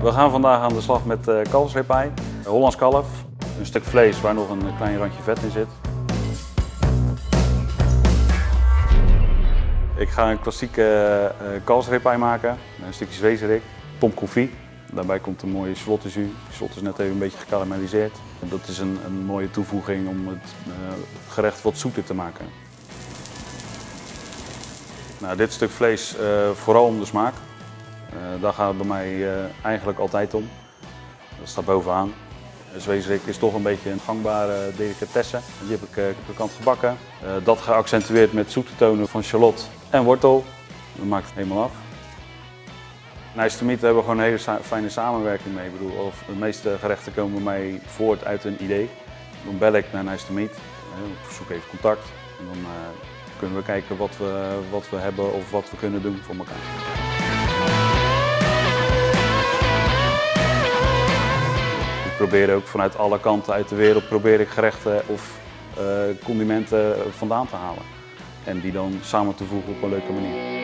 We gaan vandaag aan de slag met kalfsribeye, Hollands kalf, een stuk vlees waar nog een klein randje vet in zit. Ik ga een klassieke kalfsribeye maken, een stukje zwezerik, pomp confit. Daarbij komt een mooie shallot jus. De shallot is net even een beetje gekarameliseerd. Dat is een mooie toevoeging om het gerecht wat zoeter te maken. Nou, dit stuk vlees vooral om de smaak. Daar gaat het bij mij eigenlijk altijd om. Dat staat bovenaan. Zwezerik is toch een beetje een gangbare delicatesse. Die heb ik krokant gebakken. Dat geaccentueerd met zoete tonen van shallot en wortel. Dat maakt het helemaal af. Nice to Meat hebben we gewoon een hele fijne samenwerking mee. Ik bedoel, de meeste gerechten komen bij mij voort uit een idee. Dan bel ik naar Nice to Meat, zoek even contact en dan kunnen we kijken wat we hebben of wat we kunnen doen voor elkaar. Ik probeer ook vanuit alle kanten uit de wereld gerechten of condimenten vandaan te halen. En die dan samen te voegen op een leuke manier.